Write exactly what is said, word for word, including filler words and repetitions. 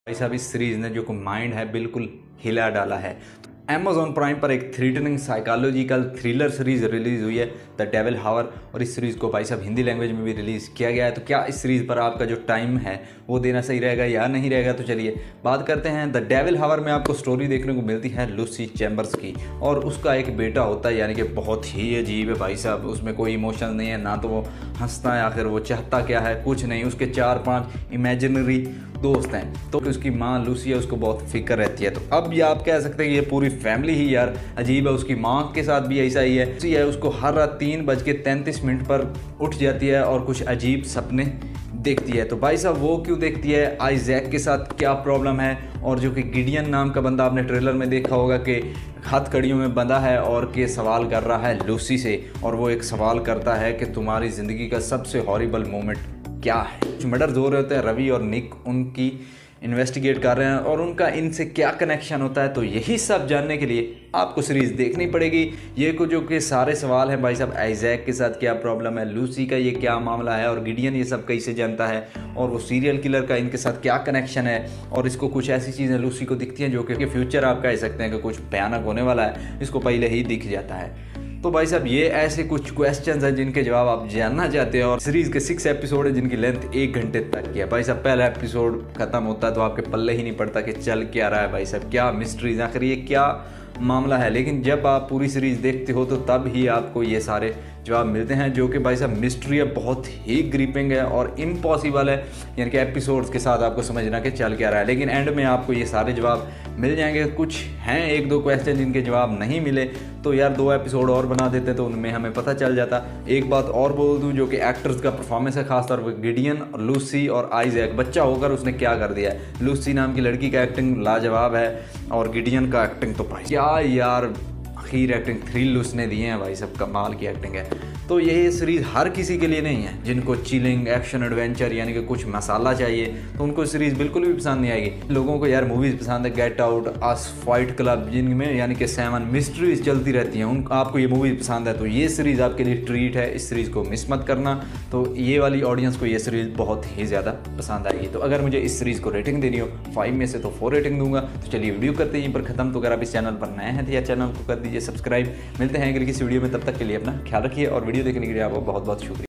भाई साहब इस सीरीज़ ने जो माइंड है बिल्कुल हिला डाला है। अमेज़ॉन प्राइम पर एक threatening psychological thriller series release हुई है द डेविल हावर, और इस सीरीज़ को भाई साहब हिंदी लैंग्वेज में भी रिलीज़ किया गया है। तो क्या इस सीरीज़ पर आपका जो टाइम है वो देना सही रहेगा या नहीं रहेगा, तो चलिए बात करते हैं। द डेविल हावर में आपको स्टोरी देखने को मिलती है लूसी चैम्बर्स की, और उसका एक बेटा होता है, यानी कि बहुत ही अजीब है भाई साहब। उसमें कोई इमोशन नहीं है, ना तो वो हंसता है, आखिर वो चाहता क्या है कुछ नहीं। उसके चार पांच इमेजिनरी दोस्त हैं, तो उसकी माँ लूसी है, उसको बहुत फिक्र रहती है। तो अब ये आप कह सकते हैं कि ये पूरी फैमिली ही यार अजीब है। उसकी माँ के साथ भी ऐसा ही है, लूसी है उसको हर रात तीन बज के तैंतीस मिनट पर उठ जाती है और कुछ अजीब सपने देखती है। तो भाई साहब वो क्यों देखती है, आइजैक के साथ क्या प्रॉब्लम है, और जो कि गिडियन नाम का बंदा आपने ट्रेलर में देखा होगा कि हथकड़ियों में बंधा है और के सवाल कर रहा है लूसी से, और वो एक सवाल करता है कि तुम्हारी ज़िंदगी का सबसे हॉरिबल मोमेंट क्या है। कुछ मर्डर्स हो रहे होते हैं, रवि और निक उनकी इन्वेस्टिगेट कर रहे हैं और उनका इनसे क्या कनेक्शन होता है। तो यही सब जानने के लिए आपको सीरीज़ देखनी पड़ेगी। ये कुछ जो कि सारे सवाल हैं भाई साहब, आइजैक के साथ क्या प्रॉब्लम है, लूसी का ये क्या मामला है, और गिडियन ये सब कैसे जानता है, और वो सीरियल किलर का इनके साथ क्या कनेक्शन है, और इसको कुछ ऐसी चीज़ें लूसी को दिखती हैं जो कि फ्यूचर आप कह सकते हैं कि कुछ भयानक होने वाला है, इसको पहले ही दिख जाता है। तो भाई साहब ये ऐसे कुछ क्वेश्चंस हैं जिनके जवाब आप जानना चाहते हैं, और सीरीज़ के सिक्स एपिसोड है जिनकी लेंथ एक घंटे तक की है। भाई साहब पहला एपिसोड खत्म होता है तो आपके पल्ले ही नहीं पड़ता कि चल क्या रहा है, भाई साहब क्या मिस्ट्रीज, आखिर ये क्या मामला है। लेकिन जब आप पूरी सीरीज़ देखते हो तो तब ही आपको ये सारे जवाब मिलते हैं, जो कि भाई साहब मिस्ट्री है, बहुत ही ग्रिपिंग है और इम्पॉसिबल है, यानी कि एपिसोड्स के साथ आपको समझना कि चल क्या रहा है। लेकिन एंड में आपको ये सारे जवाब मिल जाएंगे। कुछ हैं एक दो क्वेश्चन जिनके जवाब नहीं मिले, तो यार दो एपिसोड और बना देते तो उनमें हमें पता चल जाता। एक बात और बोल दूं, जो कि एक्टर्स का परफॉर्मेंस है, खासतौर पर गिडियन और लूसी और आइजैक, बच्चा होकर उसने क्या कर दिया है। लूसी नाम की लड़की का एक्टिंग लाजवाब है, और गिडियन का एक्टिंग तो भाई क्या यार आखिर एक्टिंग थ्रिल उसने दिए हैं भाई, सब कमाल की एक्टिंग है। तो ये सीरीज़ हर किसी के लिए नहीं है। जिनको चिलिंग एक्शन एडवेंचर यानी कि कुछ मसाला चाहिए तो उनको सीरीज़ बिल्कुल भी पसंद नहीं आएगी। लोगों को यार मूवीज़ पसंद है, Get Out, Us, Fight Club, जिनमें यानी कि सेवन मिस्ट्रीज चलती रहती हैं, उन आपको ये मूवीज़ पसंद है तो ये सीरीज़ आपके लिए ट्रीट है। इस सीरीज़ को मिस मत करना। तो ये वाली ऑडियंस को ये सीरीज़ बहुत ही ज़्यादा पसंद आएगी। तो अगर मुझे इस सीरीज़ को रेटिंग देनी हो फाइव में से तो फोर रेटिंग दूंगा। तो चलिए वीडियो करते हैं यहीं पर खत्म। तो अगर आप इस चैनल पर नए हैं तो यह चैनल को कर दीजिए सब्सक्राइब। मिलते हैं अगली किसी वीडियो में, तब तक के लिए अपना ख्याल रखिए, और वीडियो देखने के लिए आपको बहुत बहुत शुक्रिया।